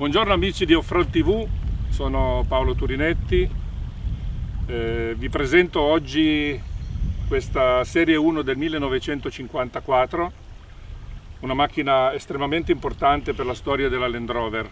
Buongiorno amici di Offroad TV, sono Paolo Turinetti, vi presento oggi questa serie 1 del 1954, una macchina estremamente importante per la storia della Land Rover.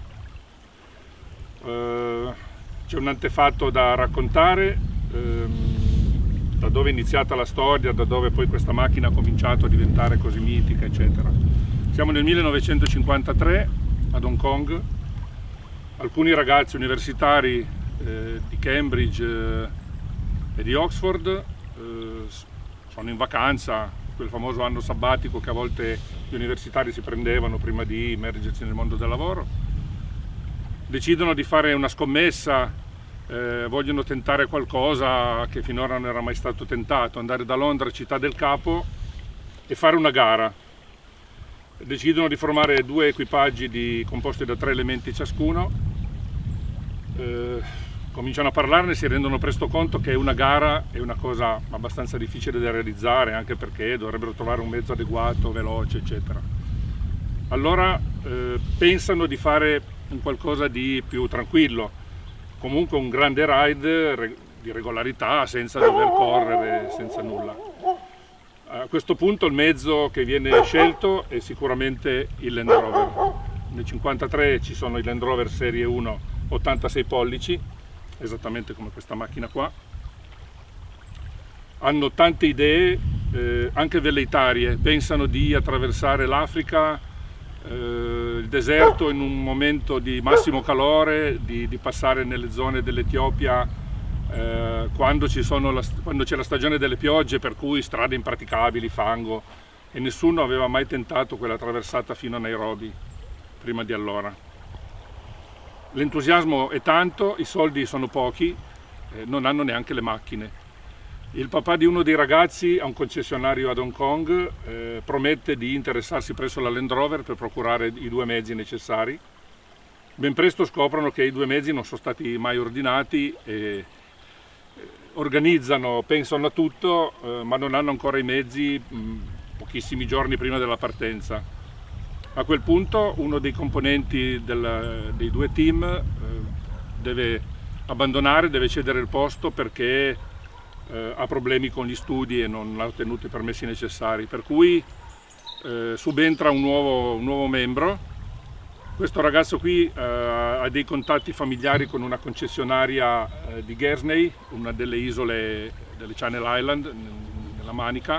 C'è un antefatto da raccontare, da dove è iniziata la storia, da dove poi questa macchina ha cominciato a diventare così mitica, eccetera. Siamo nel 1953 ad Hong Kong. Alcuni ragazzi universitari di Cambridge e di Oxford sono in vacanza, quel famoso anno sabbatico che a volte gli universitari si prendevano prima di immergersi nel mondo del lavoro. Decidono di fare una scommessa, vogliono tentare qualcosa che finora non era mai stato tentato, andare da Londra, città del capo, e fare una gara. Decidono di formare due equipaggi composti da 3 elementi ciascuno, cominciano a parlarne, si rendono presto conto che una gara è una cosa abbastanza difficile da realizzare, anche perché dovrebbero trovare un mezzo adeguato, veloce, eccetera. Allora pensano di fare un qualcosa di più tranquillo, comunque un grande ride di regolarità, senza dover correre, senza nulla. A questo punto il mezzo che viene scelto è sicuramente il Land Rover. Nel 1953 ci sono i Land Rover Serie 1 86 pollici, esattamente come questa macchina qua. Hanno tante idee, anche velleitarie, pensano di attraversare l'Africa, il deserto in un momento di massimo calore, di passare nelle zone dell'Etiopia quando c'è la stagione delle piogge, per cui strade impraticabili, fango, e nessuno aveva mai tentato quella traversata fino a Nairobi prima di allora. L'entusiasmo è tanto, i soldi sono pochi, non hanno neanche le macchine. Il papà di uno dei ragazzi a un concessionario ad Hong Kong promette di interessarsi presso la Land Rover per procurare i 2 mezzi necessari. Ben presto scoprono che i 2 mezzi non sono stati mai ordinati e organizzano, pensano a tutto, ma non hanno ancora i mezzi pochissimi giorni prima della partenza. A quel punto uno dei componenti dei 2 team deve abbandonare, deve cedere il posto perché ha problemi con gli studi e non ha ottenuto i permessi necessari, per cui subentra un nuovo membro. Questo ragazzo qui ha dei contatti familiari con una concessionaria di Guernsey, una delle isole delle Channel Island, nella Manica.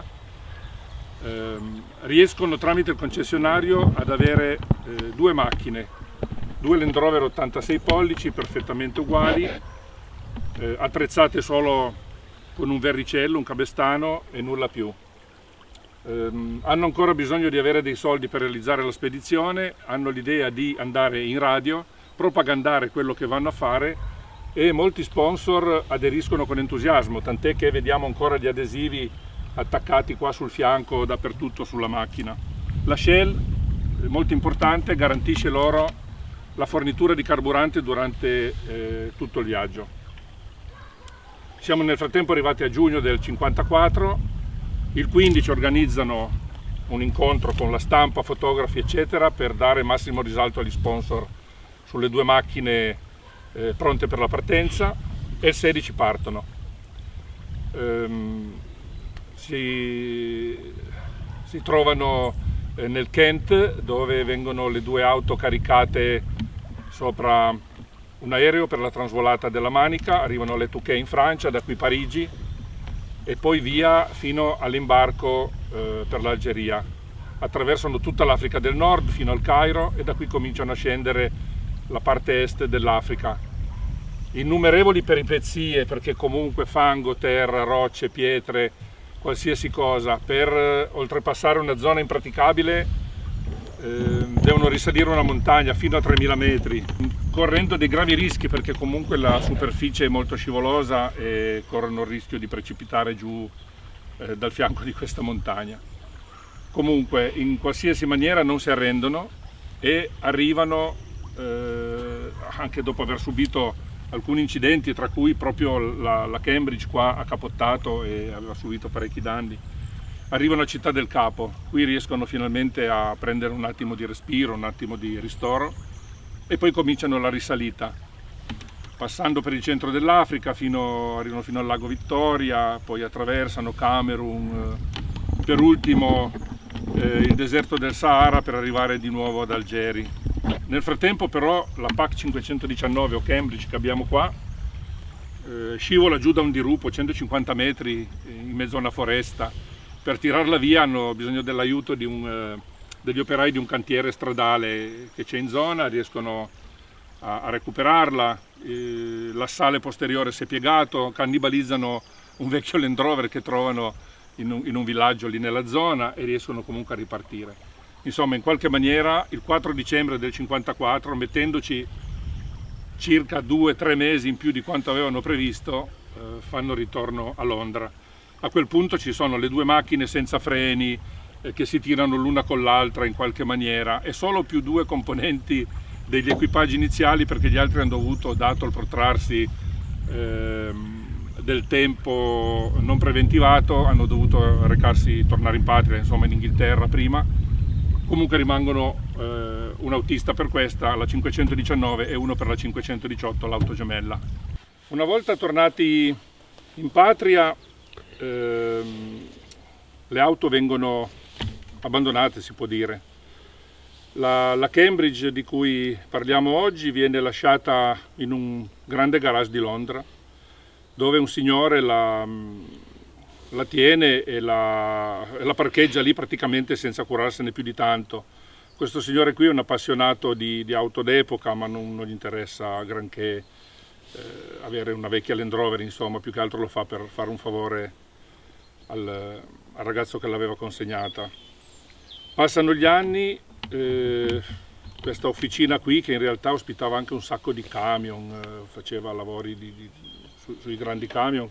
Riescono tramite il concessionario ad avere 2 macchine, 2 Land Rover 86 pollici perfettamente uguali, attrezzate solo con un verricello, un cabestano e nulla più. Hanno ancora bisogno di avere dei soldi per realizzare la spedizione, hanno l'idea di andare in radio, propagandare quello che vanno a fare, e molti sponsor aderiscono con entusiasmo, tant'è che vediamo ancora gli adesivi attaccati qua sul fianco, dappertutto sulla macchina. La Shell, molto importante, garantisce loro la fornitura di carburante durante tutto il viaggio. Siamo nel frattempo arrivati a giugno del 1954. Il 15 organizzano un incontro con la stampa, fotografi eccetera, per dare massimo risalto agli sponsor sulle 2 macchine pronte per la partenza, e il 16 partono. Si trovano nel Kent, dove vengono le 2 auto caricate sopra un aereo per la trasvolata della Manica, arrivano a Le Touquet in Francia, da qui Parigi, e poi via fino all'imbarco per l'Algeria. Attraversano tutta l'Africa del Nord fino al Cairo, e da qui cominciano a scendere la parte est dell'Africa. Innumerevoli peripezie, perché comunque fango, terra, rocce, pietre, qualsiasi cosa, per oltrepassare una zona impraticabile devono risalire una montagna fino a 3000 metri, correndo dei gravi rischi, perché comunque la superficie è molto scivolosa e corrono il rischio di precipitare giù dal fianco di questa montagna. Comunque in qualsiasi maniera non si arrendono e arrivano, anche dopo aver subito alcuni incidenti, tra cui proprio la Cambridge qua ha capottato e aveva subito parecchi danni. Arrivano a Città del Capo, qui riescono finalmente a prendere un attimo di respiro, un attimo di ristoro, e poi cominciano la risalita, passando per il centro dell'Africa, arrivano fino al lago Vittoria, poi attraversano Camerun, per ultimo il deserto del Sahara per arrivare di nuovo ad Algeri. Nel frattempo però la PAC 519 o Cambridge che abbiamo qua scivola giù da un dirupo 150 metri in mezzo a una foresta. Per tirarla via hanno bisogno dell'aiuto degli operai di un cantiere stradale che c'è in zona, riescono a recuperarla. L'assale posteriore si è piegato, cannibalizzano un vecchio Land Rover che trovano in un villaggio lì nella zona e riescono comunque a ripartire. Insomma, in qualche maniera il 4 dicembre del 54, mettendoci circa 2-3 mesi in più di quanto avevano previsto, fanno ritorno a Londra. A quel punto ci sono le due macchine senza freni che si tirano l'una con l'altra in qualche maniera e solo più 2 componenti degli equipaggi iniziali, perché gli altri hanno dovuto, dato il protrarsi del tempo non preventivato, hanno dovuto tornare in patria, insomma in Inghilterra prima. Comunque rimangono un autista per questa, la 519, e uno per la 518, l'auto gemella. Una volta tornati in patria le auto vengono abbandonate, si può dire. La Cambridge di cui parliamo oggi viene lasciata in un grande garage di Londra, dove un signore la tiene e la parcheggia lì praticamente senza curarsene più di tanto. Questo signore qui è un appassionato di auto d'epoca, ma non gli interessa granché avere una vecchia Land Rover, insomma, più che altro lo fa per fare un favore al ragazzo che l'aveva consegnata. Passano gli anni, questa officina qui, che in realtà ospitava anche un sacco di camion, faceva lavori sui grandi camion,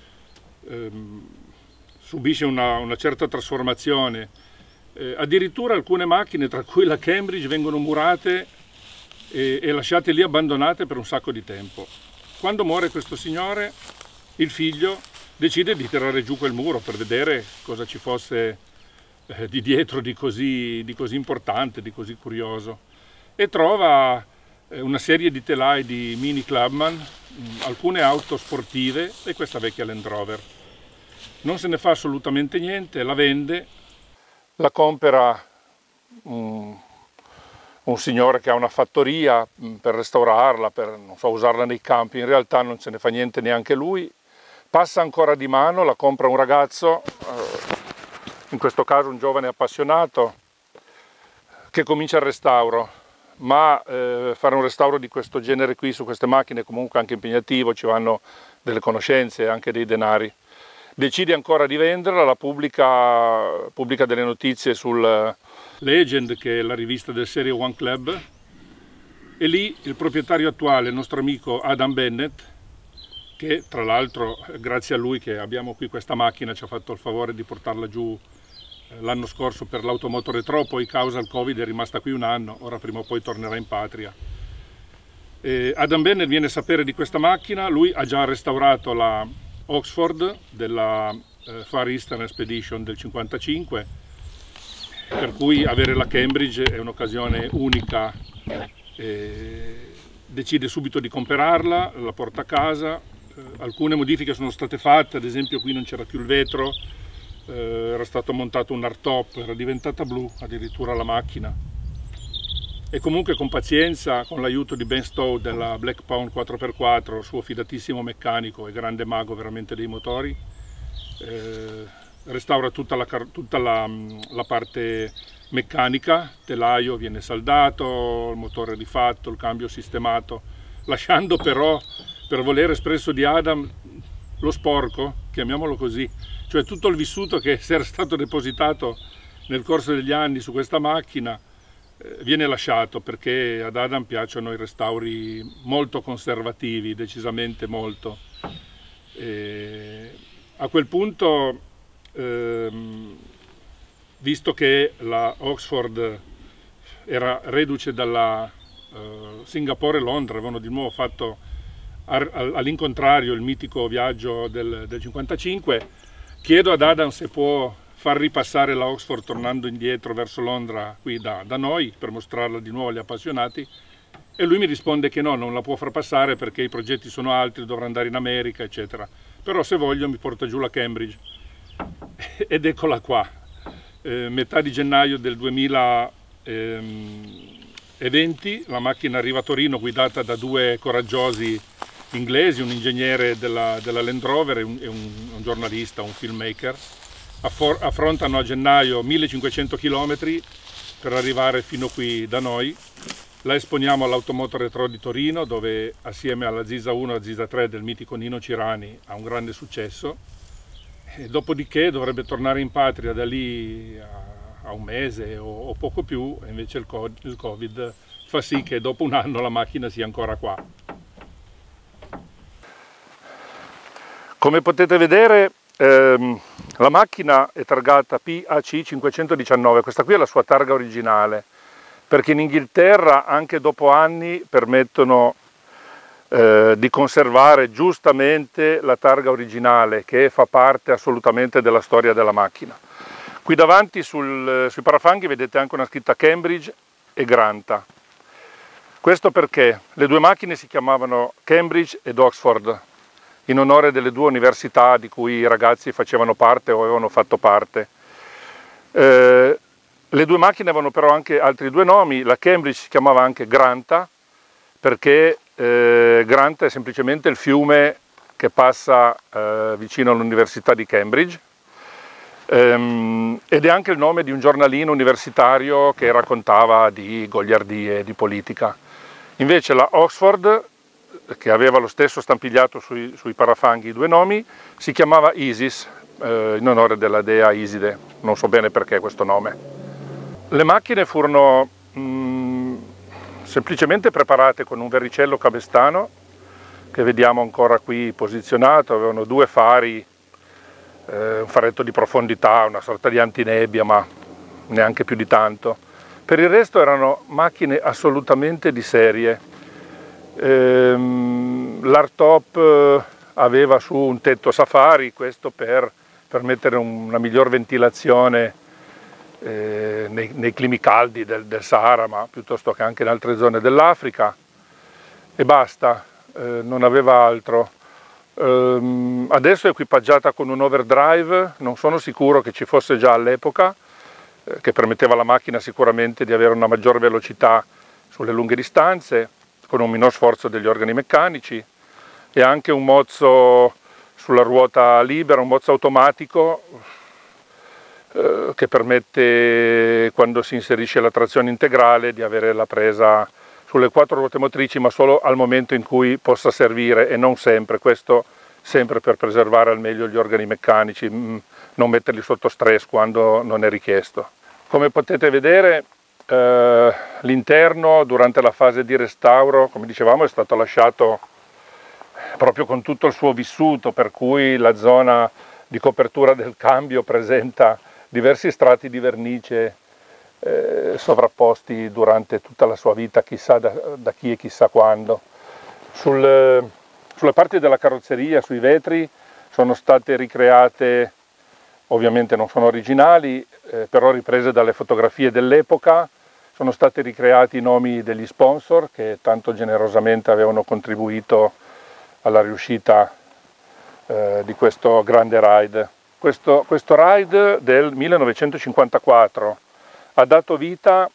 subisce una certa trasformazione. Addirittura alcune macchine, tra cui la Cambridge, vengono murate e lasciate lì abbandonate per un sacco di tempo. Quando muore questo signore, il figlio decide di tirare giù quel muro per vedere cosa ci fosse di dietro di così importante, di così curioso, e trova una serie di telai di Mini Clubman, alcune auto sportive e questa vecchia Land Rover. Non se ne fa assolutamente niente, la vende, la compra un signore che ha una fattoria per restaurarla, per non so, usarla nei campi. In realtà non se ne fa niente neanche lui, passa ancora di mano, la compra un ragazzo, in questo caso un giovane appassionato, che comincia il restauro, ma fare un restauro di questo genere qui su queste macchine è comunque anche impegnativo, ci vanno delle conoscenze e anche dei denari. Decide ancora di venderla, la pubblica delle notizie sul Legend, che è la rivista del Serie One Club, e lì il proprietario attuale, il nostro amico Adam Bennett, che tra l'altro grazie a lui che abbiamo qui questa macchina, ci ha fatto il favore di portarla giù l'anno scorso per l'Automoto Retro, poi causa il Covid è rimasta qui un anno, ora prima o poi tornerà in patria. Adam Bennett viene a sapere di questa macchina, lui ha già restaurato la Oxford della Far Eastern Expedition del 55, per cui avere la Cambridge è un'occasione unica. Decide subito di comprarla, la porta a casa. Alcune modifiche sono state fatte, ad esempio qui non c'era più il vetro, era stato montato un hardtop, era diventata blu addirittura la macchina. E comunque con pazienza, con l'aiuto di Ben Stowe della Black Pound 4x4, suo fidatissimo meccanico e grande mago veramente dei motori, restaura tutta la parte meccanica, telaio viene saldato, il motore rifatto, il cambio sistemato, lasciando però, per volere espresso di Adam, lo sporco, chiamiamolo così, cioè tutto il vissuto che era stato depositato nel corso degli anni su questa macchina viene lasciato, perché ad Adam piacciono i restauri molto conservativi, decisamente molto. A quel punto, visto che la Oxford era reduce dalla Singapore-Londra, avevano di nuovo fatto all'incontrario il mitico viaggio del 55, chiedo ad Adam se può far ripassare la Oxford tornando indietro verso Londra qui da noi per mostrarla di nuovo agli appassionati, E lui mi risponde che no, non la può far passare perché i progetti sono altri, dovrà andare in America, eccetera. Però se voglio mi porta giù la Cambridge. Ed eccola qua. Metà di gennaio del 2020 la macchina arriva a Torino guidata da due coraggiosi inglesi, un ingegnere della Land Rover e un giornalista, un filmmaker. Affrontano a gennaio 1500 km per arrivare fino qui da noi. La esponiamo all'Automoto Retro di Torino, dove assieme alla Zisa 1 e Zisa 3 del mitico Nino Cirani ha un grande successo. E dopodiché dovrebbe tornare in patria da lì a un mese o poco più, e invece il Covid fa sì che dopo un anno la macchina sia ancora qua. Come potete vedere la macchina è targata PAC 519, questa qui è la sua targa originale, perché in Inghilterra anche dopo anni permettono di conservare giustamente la targa originale, che fa parte assolutamente della storia della macchina. Qui davanti sui parafanghi vedete anche una scritta Cambridge e Granta. Questo perché le due macchine si chiamavano Cambridge ed Oxford, in onore delle due università di cui i ragazzi facevano parte o avevano fatto parte. Le due macchine avevano però anche altri due nomi. La Cambridge si chiamava anche Granta, perché Granta è semplicemente il fiume che passa vicino all'Università di Cambridge, ed è anche il nome di un giornalino universitario che raccontava di goliardie, di politica. Invece la Oxford, che aveva lo stesso stampigliato sui parafanghi i due nomi, si chiamava Isis, in onore della dea Iside, non so bene perché questo nome. Le macchine furono semplicemente preparate con un verricello cabestano, che vediamo ancora qui posizionato. Avevano due fari, un faretto di profondità, una sorta di antinebbia, ma neanche più di tanto. Per il resto erano macchine assolutamente di serie. L'hardtop aveva su un tetto safari, questo per permettere una miglior ventilazione nei climi caldi del Sahara, ma piuttosto che anche in altre zone dell'Africa, e basta, non aveva altro. Adesso è equipaggiata con un overdrive, non sono sicuro che ci fosse già all'epoca, che permetteva alla macchina sicuramente di avere una maggior velocità sulle lunghe distanze, con un minor sforzo degli organi meccanici, e anche un mozzo sulla ruota libera, un mozzo automatico che permette, quando si inserisce la trazione integrale, di avere la presa sulle quattro ruote motrici, ma solo al momento in cui possa servire, e non sempre. Questo sempre per preservare al meglio gli organi meccanici, non metterli sotto stress quando non è richiesto. Come potete vedere, l'interno durante la fase di restauro, come dicevamo, è stato lasciato proprio con tutto il suo vissuto, per cui la zona di copertura del cambio presenta diversi strati di vernice sovrapposti durante tutta la sua vita, chissà da chi e chissà quando. Sulle parti della carrozzeria, sui vetri, sono state ricreate, ovviamente non sono originali, però riprese dalle fotografie dell'epoca. Sono stati ricreati i nomi degli sponsor che tanto generosamente avevano contribuito alla riuscita di questo grande ride. Questo ride del 1954 ha dato vita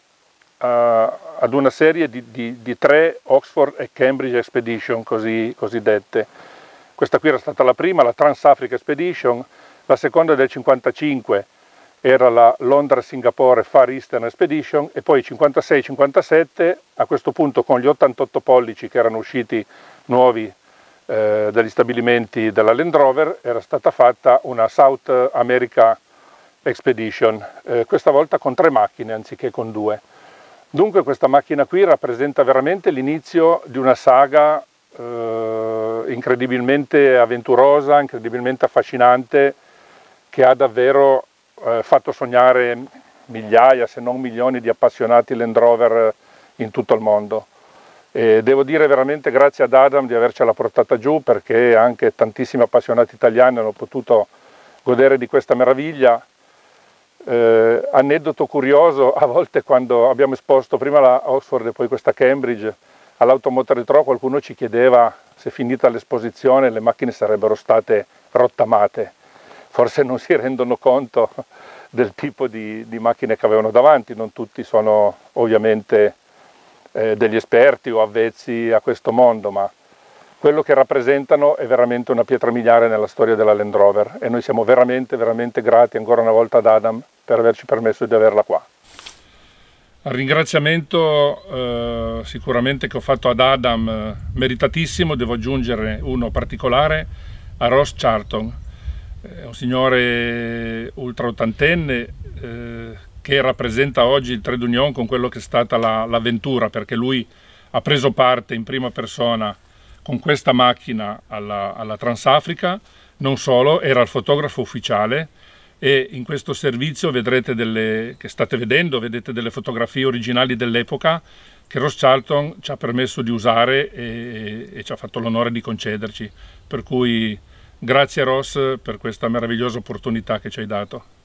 ad una serie di 3 Oxford e Cambridge Expedition cosiddette. Questa qui era stata la prima, la Trans-Africa Expedition, la seconda del 55 era la Londra-Singapore Far Eastern Expedition, e poi 56-57, a questo punto con gli 88 pollici che erano usciti nuovi dagli stabilimenti della Land Rover, era stata fatta una South America Expedition, questa volta con 3 macchine anziché con 2. Dunque questa macchina qui rappresenta veramente l'inizio di una saga incredibilmente avventurosa, incredibilmente affascinante, che ha davvero fatto sognare migliaia, se non milioni, di appassionati Land Rover in tutto il mondo. E devo dire veramente grazie ad Adam di avercela portata giù, perché anche tantissimi appassionati italiani hanno potuto godere di questa meraviglia. Aneddoto curioso, a volte quando abbiamo esposto prima la Oxford e poi questa Cambridge, all'Automotor Retro qualcuno ci chiedeva se finita l'esposizione le macchine sarebbero state rottamate. Forse non si rendono conto del tipo di macchine che avevano davanti, non tutti sono ovviamente degli esperti o avvezzi a questo mondo, ma quello che rappresentano è veramente una pietra miliare nella storia della Land Rover e noi siamo veramente, veramente grati ancora una volta ad Adam per averci permesso di averla qua. Al ringraziamento sicuramente che ho fatto ad Adam, meritatissimo, devo aggiungere uno particolare, a Ross Charlton, un signore ultra ottantenne che rappresenta oggi il Trade Union con quello che è stata l'avventura, perché lui ha preso parte in prima persona con questa macchina alla Transafrica, non solo, era il fotografo ufficiale e in questo servizio vedrete che state vedendo, vedete delle fotografie originali dell'epoca che Ross Charlton ci ha permesso di usare e ci ha fatto l'onore di concederci, per cui grazie Ross per questa meravigliosa opportunità che ci hai dato.